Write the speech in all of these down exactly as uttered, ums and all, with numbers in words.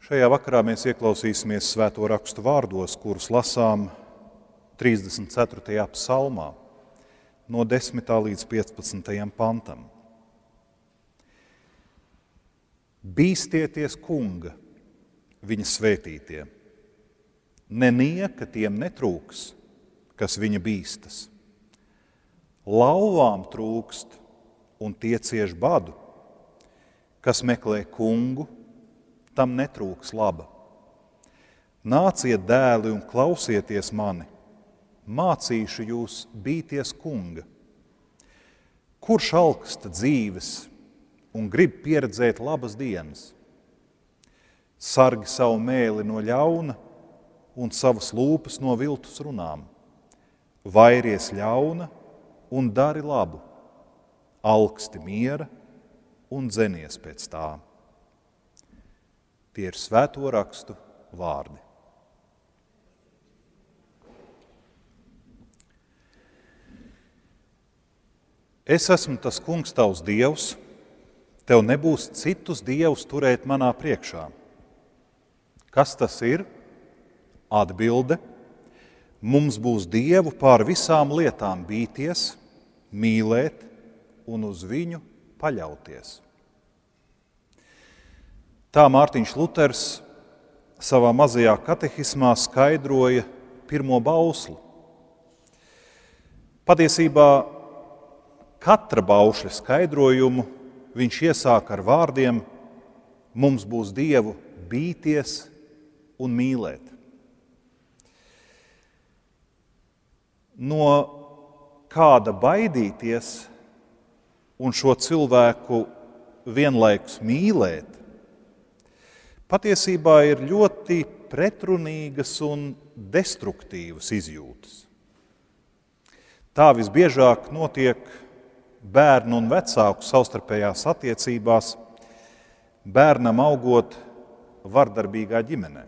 Šajā vakarā mēs ieklausīsimies Svēto rakstu vārdos, kurus lasām trīsdesmit ceturtajā psalmā, no desmitā līdz piecpadsmitajam pantam. Bīstieties kunga, viņa svētītie, nenieka tiem netrūks, kas viņa bīstas. Lauvām trūkst un tie cieš badu, kas meklē kungu, tam netrūks laba. Nāciet, dēli, un klausieties mani, mācīšu jūs bīties kunga. Kurš alksta dzīves un grib pieredzēt labas dienas? Sargi savu mēli no ļauna un savas lūpas no viltus runām. Vairies ļauna un dari labu, alksti miera un dzenies pēc tā. Tie ir Svēto rakstu vārdi. Es esmu tas kungs tavs dievs, tev nebūs citus dievus turēt manā priekšā. Kas tas ir? Atbilde. Mums būs dievu pār visām lietām bīties, mīlēt un uz viņu paļauties. Tā Mārtiņš Luters savā mazajā katehismā skaidroja pirmo bausli. Patiesībā katra baušļa skaidrojumu viņš iesāk ar vārdiem: mums būs dievu bīties un mīlēt. No kāda baidīties un šo cilvēku vienlaikus mīlēt, patiesībā ir ļoti pretrunīgas un destruktīvas izjūtas. Tā visbiežāk notiek bērnu un vecāku savstarpējās attiecībās, bērnam augot vardarbīgā ģimenē.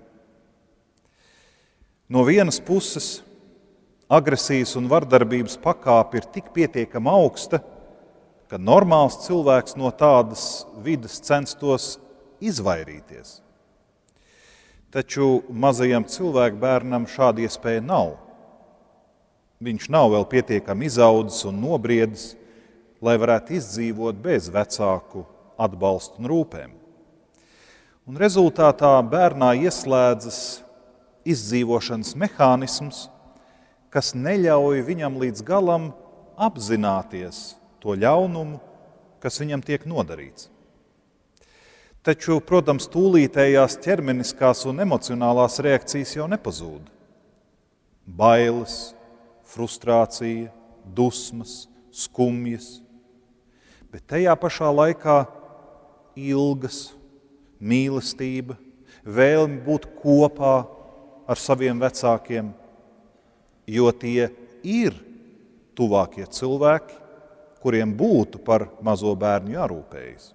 No vienas puses, agresijas un vardarbības pakāpe ir tik pietiekami augsta, ka normāls cilvēks no tādas vides censtos izvairīties. Taču mazajam cilvēku bērnam šāda iespēja nav. Viņš nav vēl pietiekami izaudzis un nobriedis, lai varētu izdzīvot bez vecāku atbalstu un rūpēm. Un rezultātā bērnā ieslēdzas izdzīvošanas mehānisms, kas neļauj viņam līdz galam apzināties to ļaunumu, kas viņam tiek nodarīts. Taču, protams, tūlītējās ķermeniskās un emocionālās reakcijas jau nepazūd. Bailes, frustrācija, dusmas, skumjas, bet tajā pašā laikā ilgas, mīlestība, vēlme būt kopā ar saviem vecākiem, jo tie ir tuvākie cilvēki, kuriem būtu par mazo bērnu jārūpējas.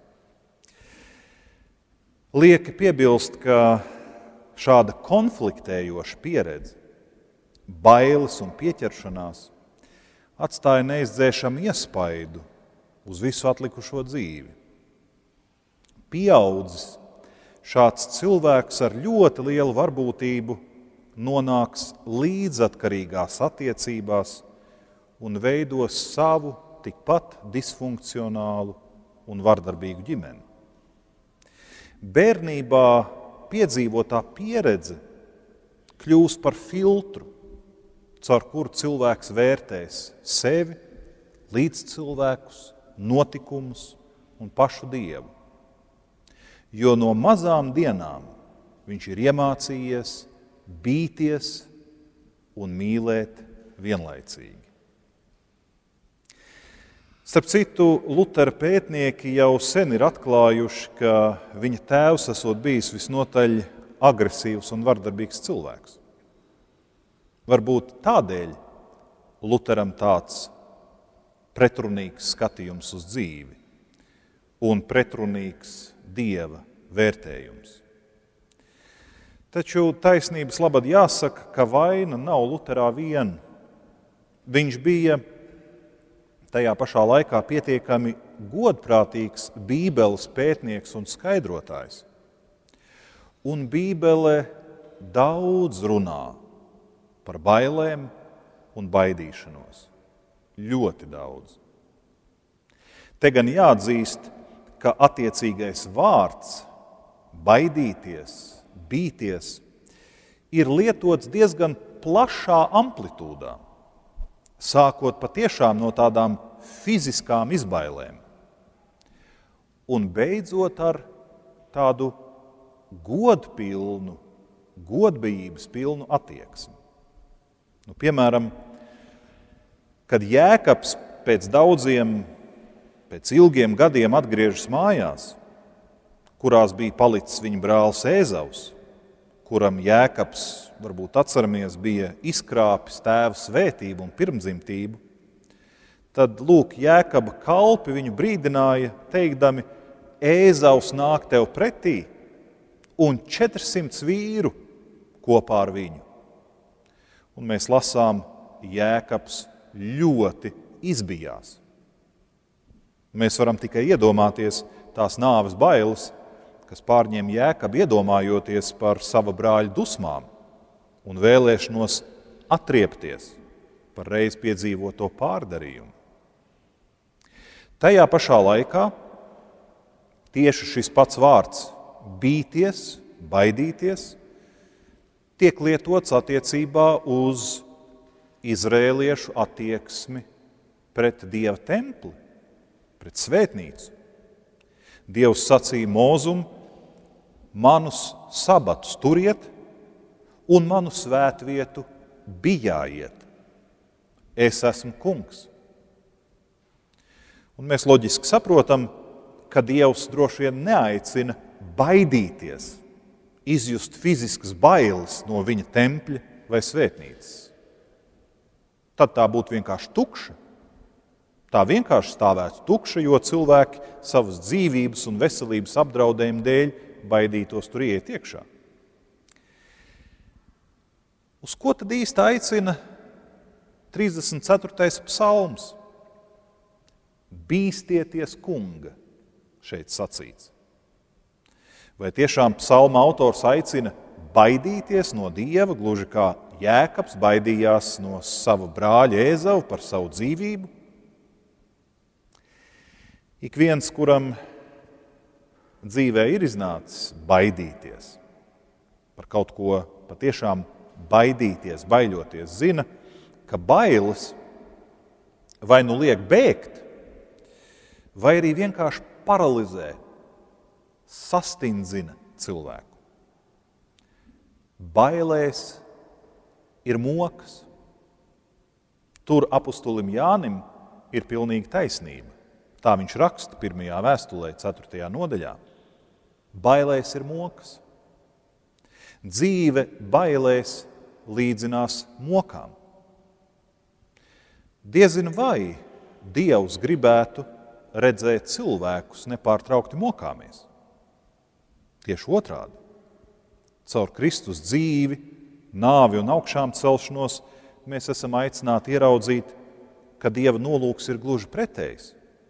Lieki piebilst, ka šāda konfliktējoša pieredze, bailes un pieķeršanās atstāja neizdzēšamu iespaidu uz visu atlikušo dzīvi. Pieaudzis, šāds cilvēks ar ļoti lielu varbūtību nonāks līdzatkarīgās attiecībās un veidos savu tikpat disfunkcionālu un vardarbīgu ģimeni. Bērnībā piedzīvotā pieredze kļūst par filtru, caur kuru cilvēks vērtēs sevi, līdzcilvēkus, notikumus un pašu Dievu. Jo no mazām dienām viņš ir iemācījies bīties un mīlēt vienlaicīgi. Starp citu, Lutera pētnieki jau sen ir atklājuši, ka viņa tēvs esot bijis visnotaļ agresīvs un vardarbīgs cilvēks. Varbūt tādēļ Luteram tāds pretrunīgs skatījums uz dzīvi un pretrunīgs Dieva vērtējums. Taču taisnības labad jāsaka, ka vaina nav Luterā vien. Viņš bija tajā pašā laikā pietiekami godprātīgs Bībeles pētnieks un skaidrotājs. Un Bībele daudz runā par bailēm un baidīšanos. Ļoti daudz. Te gan jāatzīst, ka attiecīgais vārds baidīties, bīties ir lietots diezgan plašā amplitūdā, sākot patiešām no tādām fiziskām izbailēm un beidzot ar tādu godpilnu, godbijības pilnu attieksmi. Nu, piemēram, kad Jēkabs pēc daudziem, pēc ilgiem gadiem atgriežas mājās, kurās bija palicis viņa brālis Ēzavs, kuram Jēkabs, varbūt atceramies, bija izkrāpis tēva svētību un pirmdzimtību, tad, lūk, Jēkaba kalpi viņu brīdināja, teikdami, Ēzavs nāk tev pretī un četrsimt vīru kopā ar viņu. Un mēs lasām, Jēkabs ļoti izbijās. Mēs varam tikai iedomāties tās nāves bailes, kas pārņem Jēkabu, iedomājoties par sava brāļa dusmām un vēlēšanos atriepties par reiz piedzīvoto pārdarījumu. Tajā pašā laikā tieši šis pats vārds bīties, baidīties tiek lietots attiecībā uz izrēliešu attieksmi pret Dieva templi, pret svētnīcu. Dievs sacīja Mūzum, manus sabatus turiet un manu svētvietu bijājiet. Es esmu kungs. Un mēs loģiski saprotam, ka Dievs droši vien neaicina baidīties, izjust fiziskas bailes no viņa tempļa vai svētnīcas. Tad tā būtu vienkārši tukša. Tā vienkārši stāvētu tukša, jo cilvēki savas dzīvības un veselības apdraudējumu dēļ baidītos tur iet iekšā. Uz ko tad īsti aicina trīsdesmit ceturtais psalms? Bīstieties kunga, šeit sacīts. Vai tiešām psalma autors aicina baidīties no Dieva, gluži kā Jēkabs baidījās no sava brāļa Ēzava par savu dzīvību? Ik viens, kuram dzīvē ir iznācis baidīties, par kaut ko patiešām baidīties, baiļoties, zina, ka bailes vai nu liek bēgt, vai arī vienkārši paralizē, sastindzina cilvēku. Bailēs ir mokas. Tur apustulim Jānim ir pilnīga taisnība. Tā viņš raksta pirmajā vēstulē, ceturtajā nodaļā. Bailēs ir mokas. Dzīve bailēs līdzinās mokām. Diezin vai Dievs gribētu redzēt cilvēkus nepārtraukti mokāmies. Tieši otrādi. Caur Kristus dzīvi, nāvi un augšām celšanos mēs esam aicināti ieraudzīt, ka Dieva nolūks ir gluži pretējs.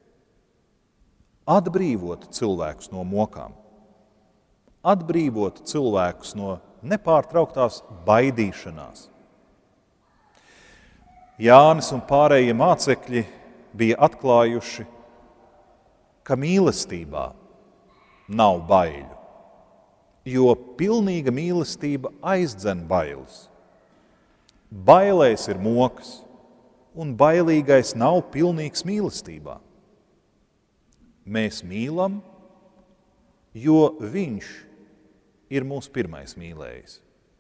Atbrīvot cilvēkus no mokām. Atbrīvot cilvēkus no nepārtrauktās baidīšanās. Jānis un pārējie mācekļi bija atklājuši, ka mīlestībā nav baiļu, jo pilnīga mīlestība aizdzen bailes. Bailēs ir mokas, un bailīgais nav pilnīgs mīlestībā. Mēs mīlam, jo viņš ir mūsu pirmais mīlējis.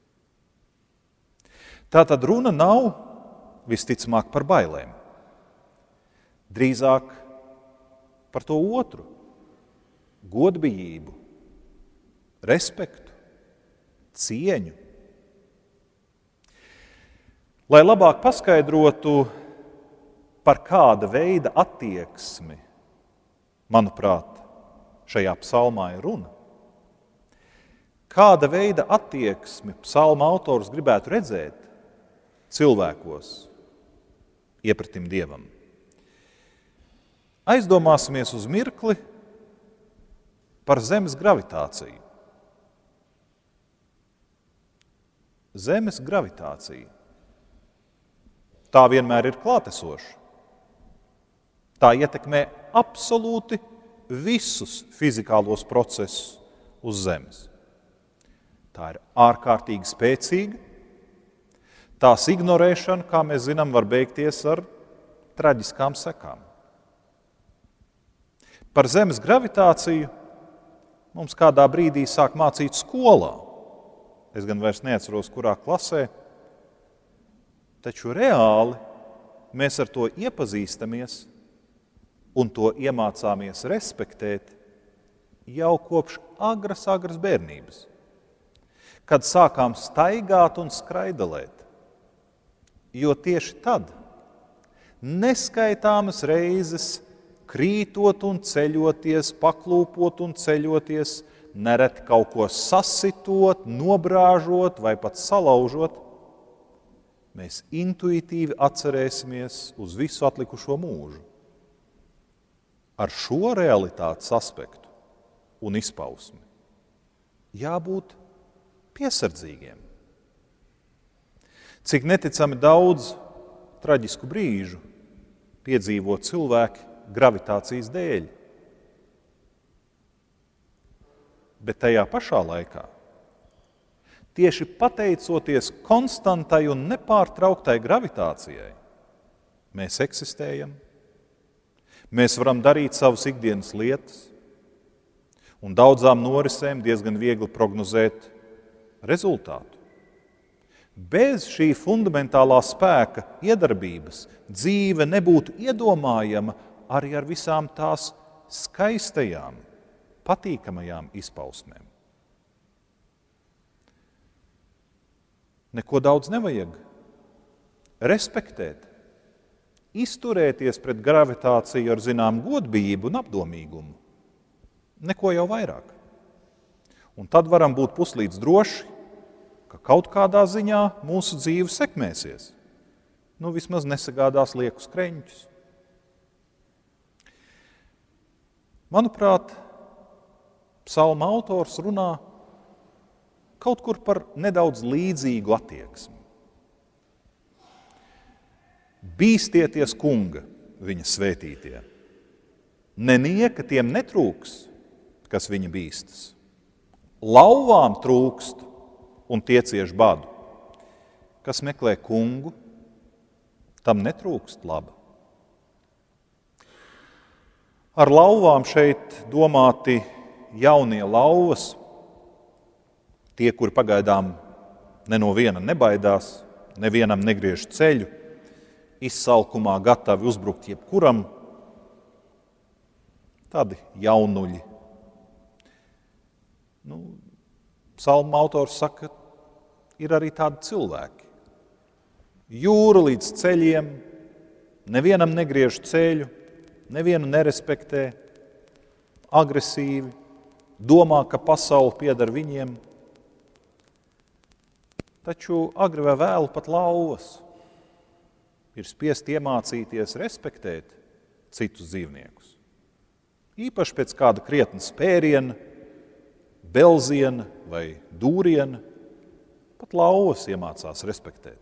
Tātad runa nav visticamāk par bailēm. Drīzāk par to otru – godbijību, respektu, cieņu. Lai labāk paskaidrotu, par kāda veida attieksmi, manuprāt, šajā psalmā ir runa, kāda veida attieksmi psalma autors gribētu redzēt cilvēkos iepratim Dievam. Aizdomāsimies uz mirkli par Zemes gravitāciju. Zemes gravitācija. Tā vienmēr ir klātesoša. Tā ietekmē absolūti visus fizikālos procesus uz Zemes. Tā ir ārkārtīgi spēcīga. Tās ignorēšana, kā mēs zinām, var beigties ar traģiskām sekām. Par Zemes gravitāciju mums kādā brīdī sāk mācīt skolā. Es gan vairs neatceros, kurā klasē, taču reāli mēs ar to iepazīstamies un to iemācāmies respektēt jau kopš agras, agras bērnības, kad sākām staigāt un skraidelēt. Jo tieši tad, neskaitāmas reizes, krītot un ceļoties, paklūpot un ceļoties, nereti kaut ko sasitot, nobrāžot vai pat salaužot, mēs intuitīvi atcerēsimies uz visu atlikušo mūžu. Ar šo realitātes aspektu un izpausmi jābūt piesardzīgiem. Cik neticami daudz traģisku brīžu piedzīvo cilvēki gravitācijas dēļ. Bet tajā pašā laikā, tieši pateicoties konstantai un nepārtrauktai gravitācijai, mēs eksistējam, mēs varam darīt savas ikdienas lietas, un daudzām norisēm diezgan viegli prognozēt rezultātu. Bez šī fundamentālā spēka iedarbības dzīve nebūtu iedomājama arī ar visām tās skaistajām, patīkamajām izpausmēm. Neko daudz nevajag. Respektēt, izturēties pret gravitāciju ar zinām godbijību un apdomīgumu. Neko jau vairāk. Un tad varam būt puslīdz droši, ka kaut kādā ziņā mūsu dzīve sekmēsies. Nu, vismaz nesagādās liekus kreņķus. Manuprāt, psalma autors runā kaut kur par nedaudz līdzīgu attieksmi. Bīstieties kunga, viņa svētītie. Nenieka tiem netrūks, kas viņa bīstas. Lauvām trūkst un tie cieš badu. Kas meklē kungu, tam netrūkst laba. Ar lauvām šeit domāti jaunie lauvas, tie, kuri pagaidām ne no viena nebaidās, nevienam negriež ceļu, izsalkumā gatavi uzbrukt jebkuram, tādi jaunuļi. Nu, psalma autors saka, ir arī tādi cilvēki. Jūra līdz ceļiem, nevienam negriež ceļu, nevienu nerespektē, agresīvi, domā, ka pasaule pieder viņiem. Taču agri vai vēlu pat lauvas ir spiest iemācīties respektēt citus dzīvniekus. Īpaši pēc kāda krietna spēriena, belziena vai dūriena, pat lauvas iemācās respektēt.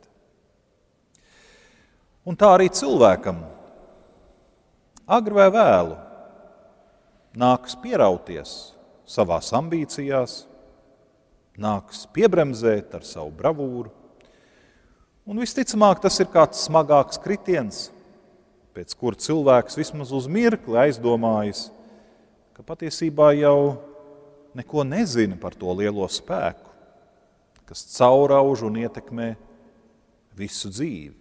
Un tā arī cilvēkam agri vai vēlu nāks pierauties savās ambīcijās, nāks piebremzēt ar savu bravūru. Un visticamāk, tas ir kāds smagāks kritiens, pēc kura cilvēks vismaz uz mirkli aizdomājas, ka patiesībā jau neko nezina par to lielo spēku, kas caurauž un ietekmē visu dzīvi.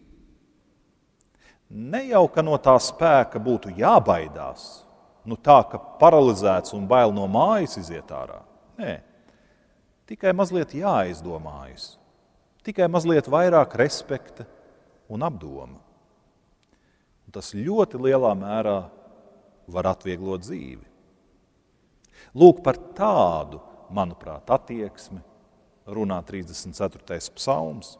Ne jau, ka no tā spēka būtu jābaidās, nu tā, ka paralizēts un bail no mājas iziet ārā. Nē, tikai mazliet jāaizdomājas, tikai mazliet vairāk respekta un apdoma. Un tas ļoti lielā mērā var atvieglot dzīvi. Lūk, par tādu, manuprāt, attieksmi runā trīsdesmit ceturtais psalms.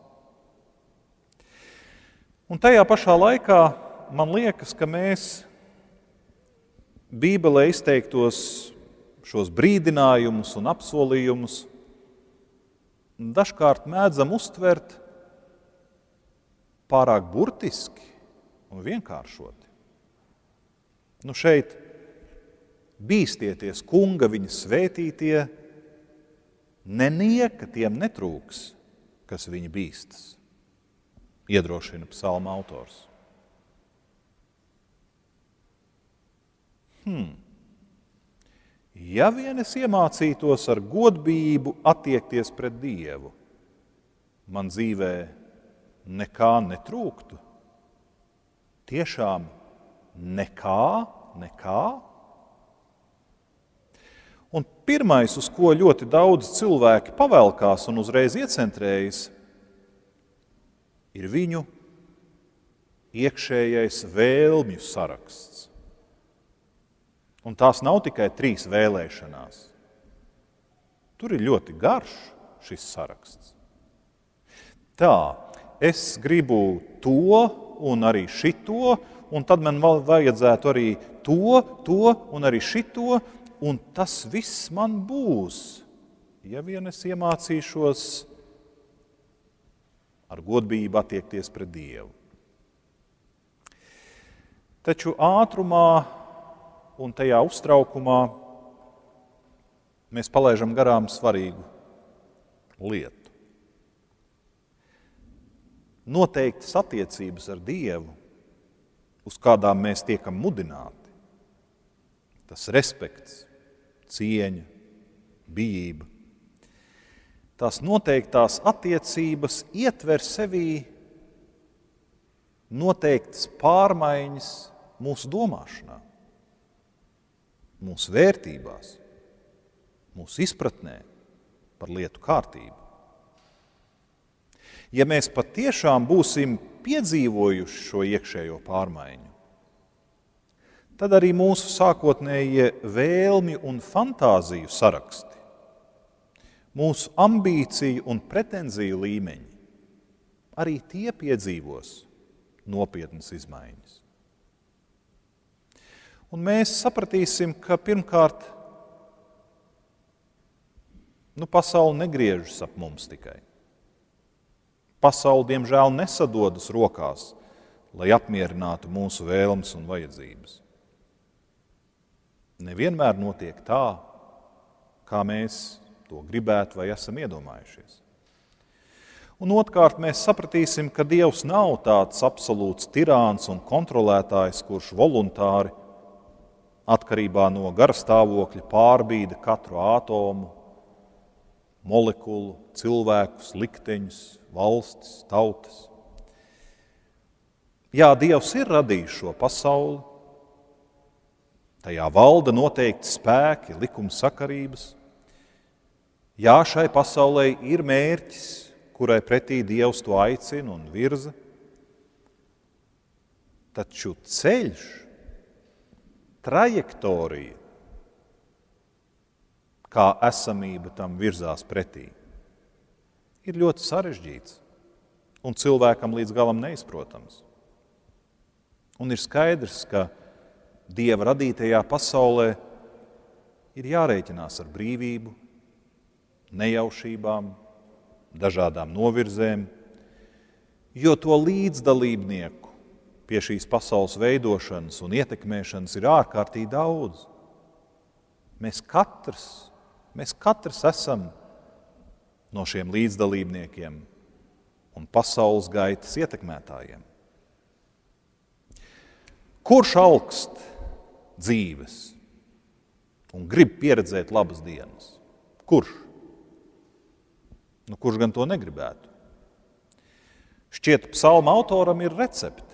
Un tajā pašā laikā man liekas, ka mēs Bībelē izteiktos šos brīdinājumus un apsolījumus dažkārt mēdzam uztvert pārāk burtiski un vienkāršoti. Nu šeit bīstieties kunga viņa svētītie, nenieka tiem netrūks, kas viņa bīstas, iedrošina psalma autors. Hmm. Ja vien es iemācītos ar godbību attiekties pret Dievu, man dzīvē nekā netrūktu. Tiešām nekā, nekā. Un pirmais, uz ko ļoti daudz cilvēki pavelkās un uzreiz iecentrējas, ir viņu iekšējais vēlmju saraksts. Un tās nav tikai trīs vēlēšanās. Tur ir ļoti garš šis saraksts. Tā, es gribu to un arī šito, un tad man vajadzētu arī to, to un arī šito, un tas viss man būs, ja vien es iemācīšos ar godbību attiekties pret Dievu. Taču ātrumā un tajā uztraukumā mēs palaižam garām svarīgu lietu. Noteiktas attiecības ar Dievu, uz kādām mēs tiekam mudināti, tas respekts, cieņa, bijība, tās noteiktās attiecības ietver sevī noteiktas pārmaiņas mūsu domāšanā, mūsu vērtībās, mūsu izpratnē par lietu kārtību. Ja mēs patiešām būsim piedzīvojuši šo iekšējo pārmaiņu, tad arī mūsu sākotnējie vēlmi un fantāziju saraksti, mūsu ambīciju un pretenziju līmeņi, arī tie piedzīvos nopietnas izmaiņas. Un mēs sapratīsim, ka pirmkārt, nu, pasaule negriežas ap mums tikai. Pasaule, diemžēl, nesadodas rokās, lai apmierinātu mūsu vēlmes un vajadzības. Nevienmēr notiek tā, kā mēs to gribētu vai esam iedomājušies. Un otrkārt, mēs sapratīsim, ka Dievs nav tāds absolūts tirāns un kontrolētājs, kurš voluntāri atkarībā no garastāvokļa pārbīda katru ātomu, molekulu, cilvēkus, likteņus, valstis, tautas. Jā, Dievs ir radījis šo pasauli, tajā valda noteikti spēki, likumsakarības. Jā, šai pasaulē ir mērķis, kurai pretī Dievs to aicina un virza, taču ceļš, trajektorija, kā esamība tam virzās pretī, ir ļoti sarežģīts un cilvēkam līdz galam neizprotams. Un ir skaidrs, ka Dieva radītajā pasaulē ir jārēķinās ar brīvību, nejaušībām, dažādām novirzēm, jo to līdzdalībnieku pie šīs pasaules veidošanas un ietekmēšanas ir ārkārtīgi daudz. Mēs katrs, mēs katrs esam no šiem līdzdalībniekiem un pasaules gaitas ietekmētājiem. Kurš augst dzīves un grib pieredzēt labas dienas? Kurš? Nu, kurš gan to negribētu? Šķiet, psalma autoram ir recepte.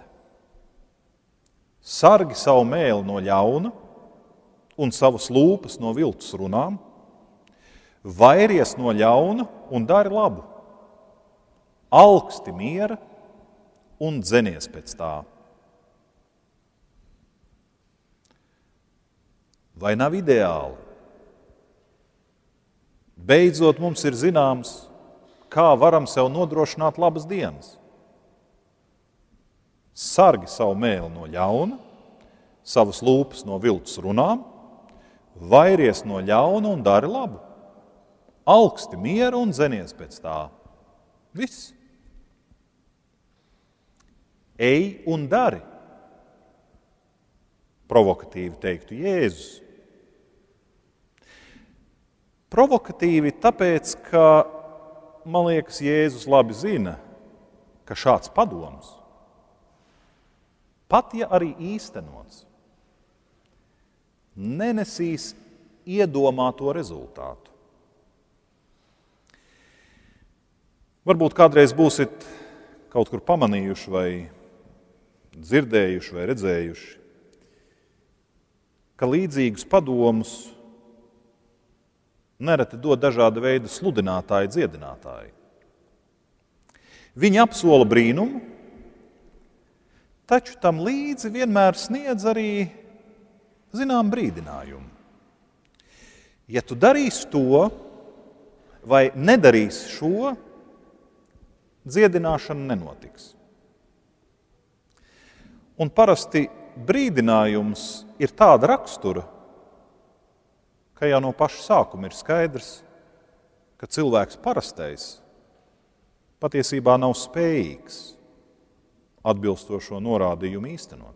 Sargi savu mēli no ļauna un savas lūpas no viltus runām, vairies no ļauna un dari labu, alksti miera un dzenies pēc tā. Vai nav ideāli? Beidzot mums ir zināms, kā varam sev nodrošināt labas dienas. Sargi savu mēli no ļauna, savas lūpas no viltus runām, vairies no ļauna un dari labu, Augsti mieru un dzenies pēc tā. Viss. Ej un dari. Provokatīvi teiktu Jēzus. Provokatīvi tāpēc, ka, man liekas, Jēzus labi zina, ka šāds padoms, pat ja arī īstenots, nenesīs iedomāto rezultātu. Varbūt kādreiz būsit kaut kur pamanījuši vai dzirdējuši vai redzējuši, ka līdzīgus padomus nereti dod dažāda veida sludinātāji, dziedinātāji. Viņi apsola brīnumu, taču tam līdzi vienmēr sniedz arī zinām brīdinājumu. Ja tu darīsi to vai nedarīsi šo, dziedināšana nenotiks. Un parasti brīdinājums ir tāda rakstura, ka jau no paša sākuma ir skaidrs, ka cilvēks parastais patiesībā nav spējīgs atbilstošo norādījumu īstenot.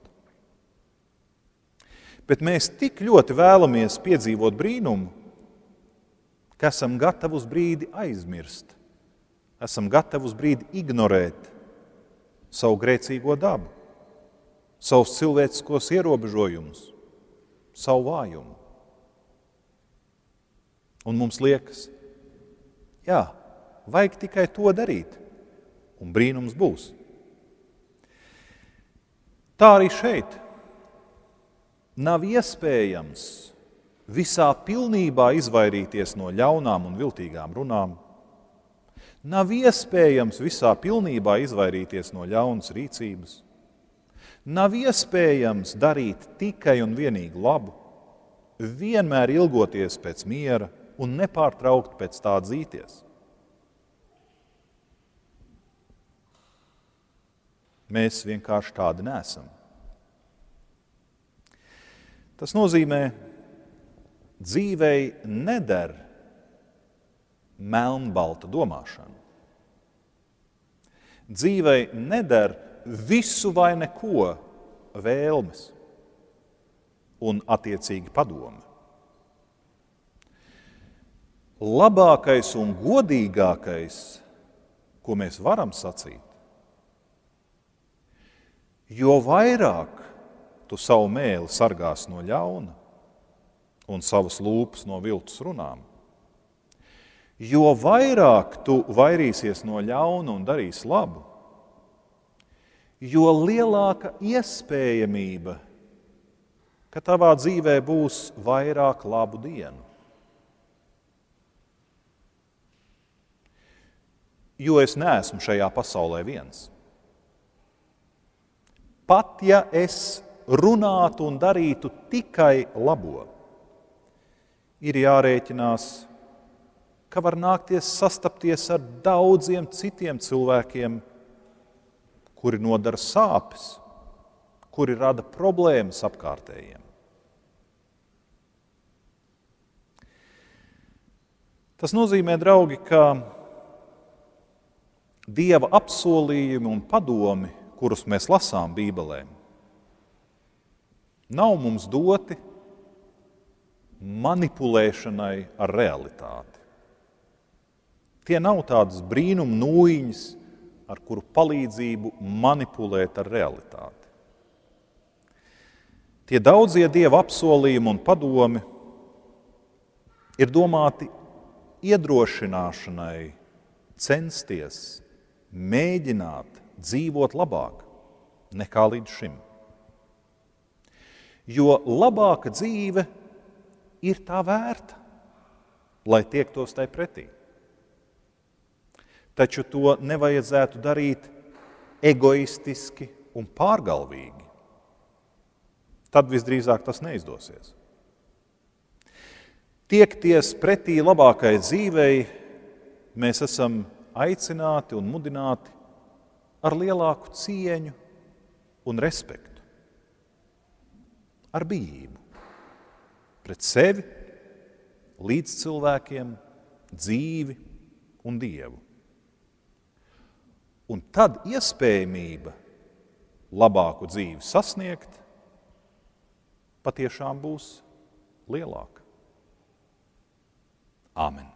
Bet mēs tik ļoti vēlamies piedzīvot brīnumu, ka esam gatavi uz brīdi aizmirst, esam gatavi uz brīdi ignorēt savu grēcīgo dabu, savus cilvēciskos ierobežojumus, savu vājumu. Un mums liekas, jā, vajag tikai to darīt, un brīnums būs. Tā arī šeit nav iespējams visā pilnībā izvairīties no ļaunām un viltīgām runām. Nav iespējams visā pilnībā izvairīties no ļaunas rīcības. Nav iespējams darīt tikai un vienīgi labu, vienmēr ilgoties pēc miera un nepārtraukt pēc tā dzīties. Mēs vienkārši tādi neesam. Tas nozīmē, dzīvei neder melnbalta domāšana. Dzīvei neder visu vai neko vēlmes un attiecīgi padomi. Labākais un godīgākais, ko mēs varam sacīt, jo vairāk tu savu mēli sargās no ļauna un savas lūpas no viltus runām, jo vairāk tu vairīsies no ļauna un darīs labu, jo lielāka iespējamība, ka tavā dzīvē būs vairāk labu dienu. Jo es neesmu šajā pasaulē viens. Pat ja es runātu un darītu tikai labo, ir jārēķinās, ka var nākties sastapties ar daudziem citiem cilvēkiem, kuri nodara sāpes, kuri rada problēmas apkārtējiem. Tas nozīmē, draugi, ka Dieva apsolījumi un padomi, kurus mēs lasām Bībelē, nav mums doti manipulēšanai ar realitāti. Tie nav tādas brīnum nūjiņas, ar kuru palīdzību manipulēt ar realitāti. Tie daudzie Dieva apsolījumi un padomi ir domāti iedrošināšanai censties, mēģināt dzīvot labāk nekā līdz šim. Jo labāka dzīve ir tā vērta, lai tiektos tai pretī. Taču to nevajadzētu darīt egoistiski un pārgalvīgi. Tad visdrīzāk tas neizdosies. Tiekties pretī labākai dzīvei, mēs esam aicināti un mudināti ar lielāku cieņu un respektu, ar bijību pret sevi, līdz cilvēkiem, dzīvi un Dievu. Un tad iespējamība labāku dzīvi sasniegt patiešām būs lielāka. Āmen.